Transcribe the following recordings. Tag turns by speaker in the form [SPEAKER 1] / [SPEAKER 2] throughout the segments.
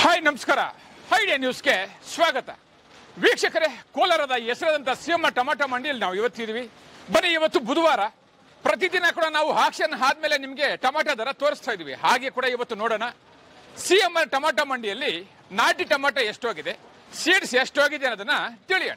[SPEAKER 1] Hi ನಮಸ್ಕಾರ. Idea ನ್ಯೂಸ್ಗೆ ಸ್ವಾಗತ. ವೀಕ್ಷಕರೇ, ಕೋಲಾರದ ಹೆಸರಾದಂಥ ಸಿಎಂ ಟೊಮಾಟೊ ಮಂಡಿಯಲ್ಲಿ ನಾವು ಇವತ್ತಿದ್ದೀವಿ. ಬನ್ನಿ, ಇವತ್ತು ಬುಧವಾರ. ಪ್ರತಿದಿನ ಕೂಡ ನಾವು ಆಕ್ಷನ್ ಆದ್ಮೇಲೆ ನಿಮಗೆ ಟೊಮಾಟೊ ದರ ತೋರಿಸ್ತಾ ಇದೀವಿ. ಹಾಗೆ ಕೂಡ ಇವತ್ತು ನೋಡೋಣ ಸಿಎಂ ಟೊಮಾಟೊ ಮಂಡಿಯಲ್ಲಿ ನಾಟಿ ಟೊಮಾಟೊ ಎಷ್ಟೋಗಿದೆ, ಸೀಡ್ಸ್ ಎಷ್ಟೋಗಿದೆ ಅನ್ನೋದನ್ನ ತಿಳಿಯೋಣ.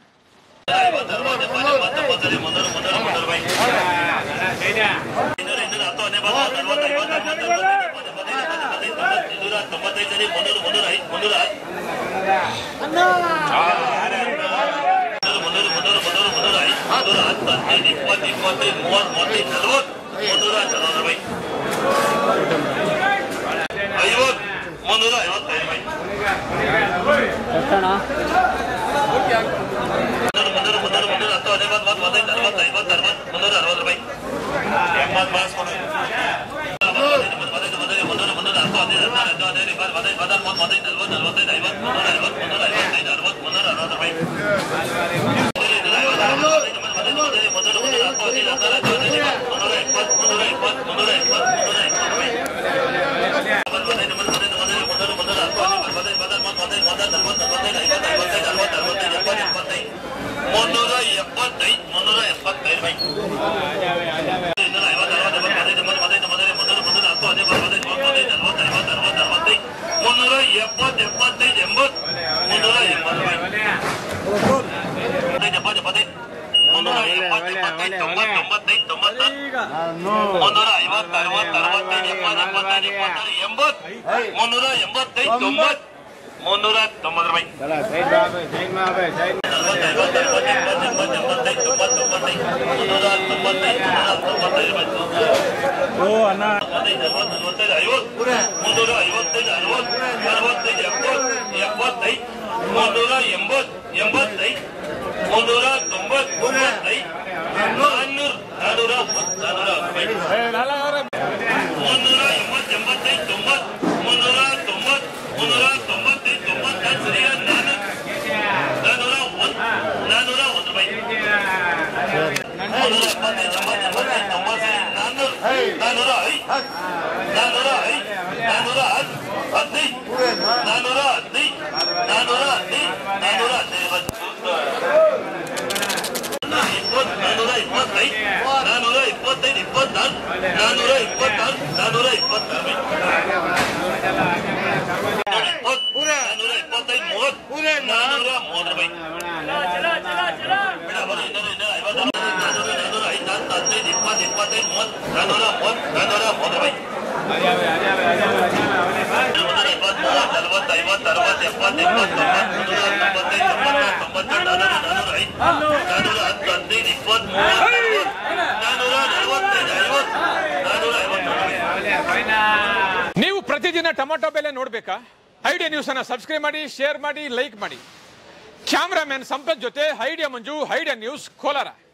[SPEAKER 1] ನೀವು ಪ್ರತಿದಿನ ಟೊಮಾಟೊ ಬೆಲೆ ನೋಡ್ಬೇಕಾ? ಐಡಿಯಾ ನ್ಯೂಸ್ ಅನ್ನ ಸಬ್ಸ್ಕ್ರೈಬ್ ಮಾಡಿ, ಶೇರ್ ಮಾಡಿ, ಲೈಕ್ ಮಾಡಿ. ಕ್ಯಾಮ್ರಾಮನ್ ಸಂಪತ್ ಜೊತೆ idea Manju, idea news, Kolar.